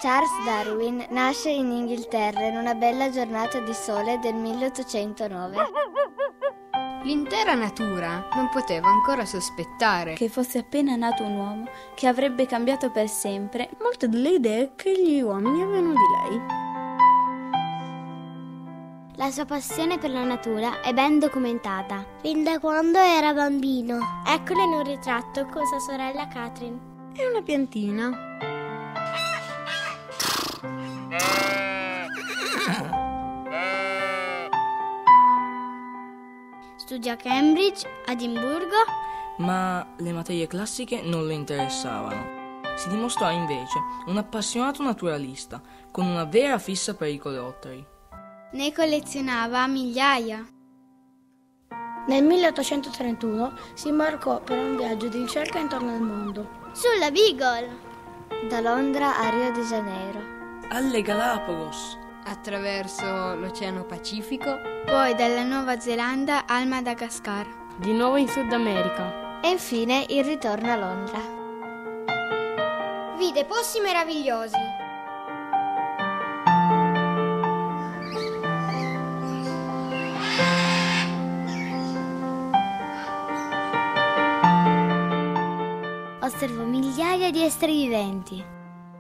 Charles Darwin nasce in Inghilterra in una bella giornata di sole del 1809. L'intera natura non poteva ancora sospettare che fosse appena nato un uomo che avrebbe cambiato per sempre molte delle idee che gli uomini avevano di lei. La sua passione per la natura è ben documentata, fin da quando era bambino. Eccolo in un ritratto con sua sorella Catherine. È una piantina. Studia a Cambridge, a Edimburgo. Ma le materie classiche non le interessavano. Si dimostrò invece un appassionato naturalista, con una vera fissa per i colotteri. Ne collezionava migliaia. Nel 1831 si imbarcò per un viaggio di ricerca intorno al mondo. Sulla Beagle! Da Londra a Rio de Janeiro. Alle Galapagos! attraverso l'Oceano Pacifico, poi dalla Nuova Zelanda al Madagascar, di nuovo in Sud America e infine il ritorno a Londra. Vide posti meravigliosi. Osservò migliaia di esseri viventi.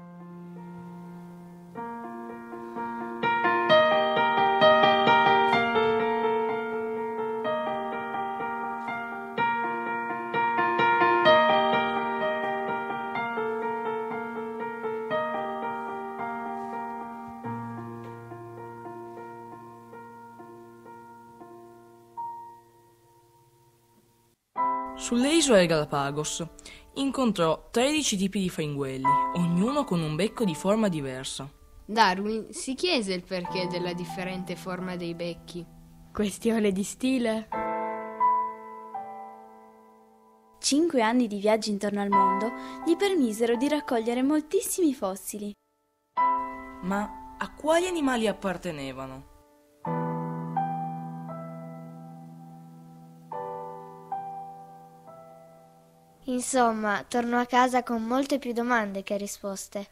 Sulle isole Galapagos incontrò 13 tipi di fringuelli, ognuno con un becco di forma diversa. Darwin si chiese il perché della differente forma dei becchi. Questione di stile. 5 anni di viaggi intorno al mondo gli permisero di raccogliere moltissimi fossili. Ma a quali animali appartenevano? Insomma, tornò a casa con molte più domande che risposte.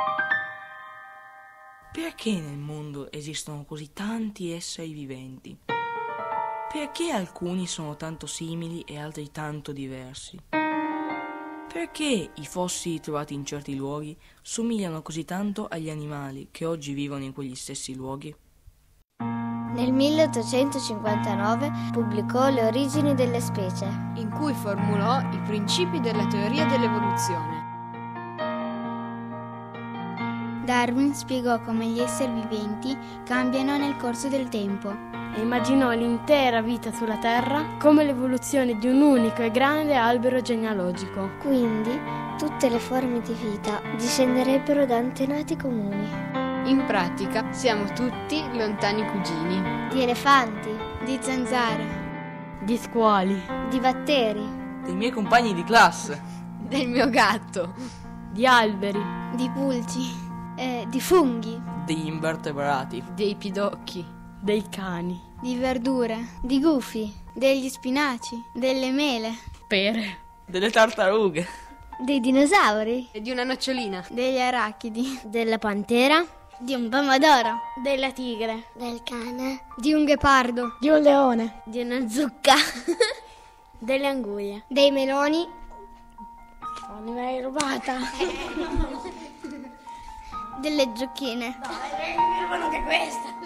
Perché nel mondo esistono così tanti esseri viventi? Perché alcuni sono tanto simili e altri tanto diversi? Perché i fossili trovati in certi luoghi somigliano così tanto agli animali che oggi vivono in quegli stessi luoghi? Nel 1859 pubblicò Le origini delle specie, in cui formulò i principi della teoria dell'evoluzione. Darwin spiegò come gli esseri viventi cambiano nel corso del tempo e immaginò l'intera vita sulla Terra come l'evoluzione di un unico e grande albero genealogico. Quindi tutte le forme di vita discenderebbero da antenati comuni. In pratica siamo tutti lontani cugini. Di elefanti, di zanzare, di squali, di batteri, dei miei compagni di classe, del mio gatto, di alberi, di pulci, di funghi, degli invertebrati, dei pidocchi, dei cani, di verdure, di gufi, degli spinaci, delle mele, pere, delle tartarughe, dei dinosauri, e di una nocciolina, degli arachidi, della pantera, di un pomodoro, della tigre, del cane, di un ghepardo, di un leone, di una zucca, delle angurie, dei meloni. Non mi hai rubata. Delle zucchine. Dai, anche questa.